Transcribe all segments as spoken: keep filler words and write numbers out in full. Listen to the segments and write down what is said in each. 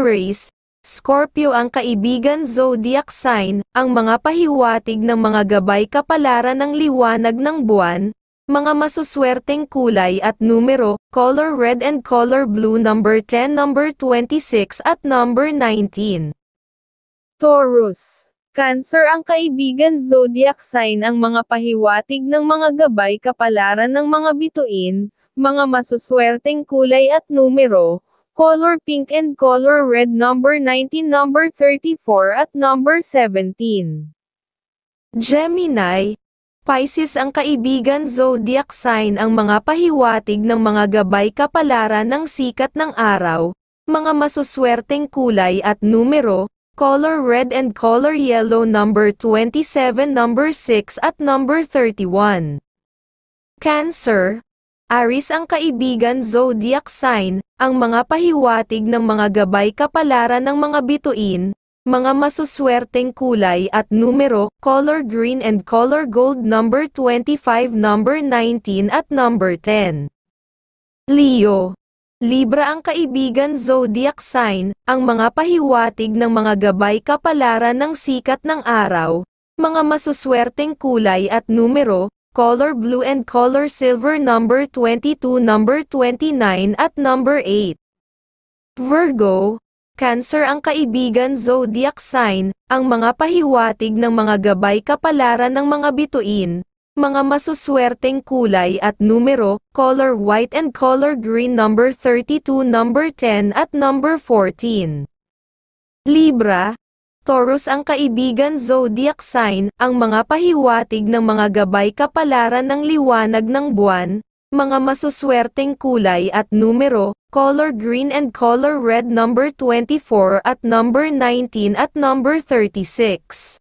Aries, Scorpio ang kaibigan zodiac sign, ang mga pahiwatig ng mga gabay kapalaran ng liwanag ng buwan, mga masuswerteng kulay at numero, color red and color blue number ten, number twenty-six at number nineteen. Taurus, Cancer ang kaibigan zodiac sign, ang mga pahiwatig ng mga gabay kapalaran ng mga bituin, mga masuswerteng kulay at numero, color pink and color red number nineteen, number thirty-four at number seventeen. Gemini, Pisces ang kaibigan zodiac sign, ang mga pahiwatig ng mga gabay kapalaran ng sikat ng araw, mga masuswerteng kulay at numero, color red and color yellow number twenty-seven, number six at number thirty-one. Cancer, Aries ang kaibigan zodiac sign, ang mga pahiwatig ng mga gabay kapalaran ng mga bituin, mga masuswerteng kulay at numero, color green and color gold number twenty-five, number nineteen at number ten. Leo, Libra ang kaibigan zodiac sign, ang mga pahiwatig ng mga gabay kapalaran ng sikat ng araw, mga masuswerteng kulay at numero, color blue and color silver number twenty-two, number twenty-nine at number eight. Virgo, Cancer ang kaibigan zodiac sign, ang mga pahiwatig ng mga gabay kapalaran ng mga bituin, mga masuswerteng kulay at numero, color white and color green number thirty-two, number ten at number fourteen. Libra, Taurus ang kaibigan zodiac sign, ang mga pahiwatig ng mga gabay kapalaran ng liwanag ng buwan, mga masuswerteng kulay at numero, color green and color red number twenty-four at number nineteen at number thirty-six.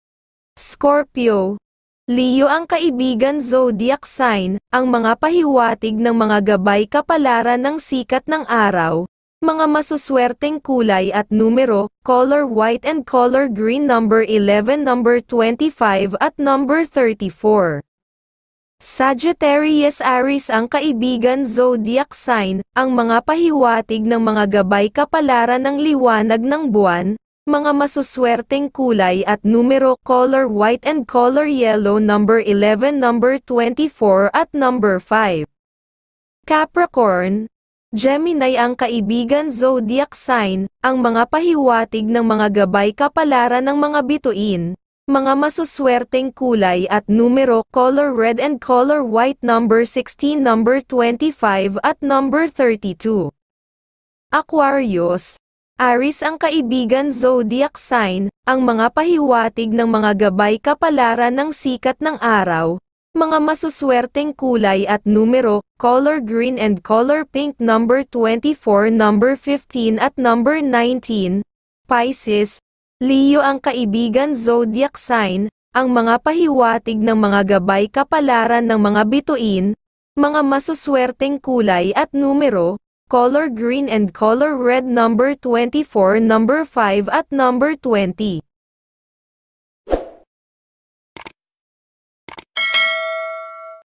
Scorpio, Leo ang kaibigan zodiac sign, ang mga pahiwatig ng mga gabay kapalaran ng sikat ng araw, mga masuswerteng kulay at numero, color white and color green number eleven, number twenty-five at number thirty-four. Sagittarius, Aries ang kaibigan zodiac sign, ang mga pahiwatig ng mga gabay kapalaran ng liwanag ng buwan, mga masuswerteng kulay at numero, color white and color yellow number eleven, number twenty-four at number five. Capricorn, Gemini ang kaibigan zodiac sign, ang mga pahiwatig ng mga gabay kapalaran ng mga bituin, mga masuswerteng kulay at numero, color red and color white number sixteen, number twenty-five at number thirty-two. Aquarius, Aries ang kaibigan zodiac sign, ang mga pahiwatig ng mga gabay kapalaran ng sikat ng araw, mga masuswerteng kulay at numero, color green and color pink number twenty-four, number fifteen at number nineteen. Pisces, Leo ang kaibigan zodiac sign, ang mga pahiwatig ng mga gabay kapalaran ng mga bituin, mga masuswerteng kulay at numero, color green and color red number twenty-four, number five at number twenty.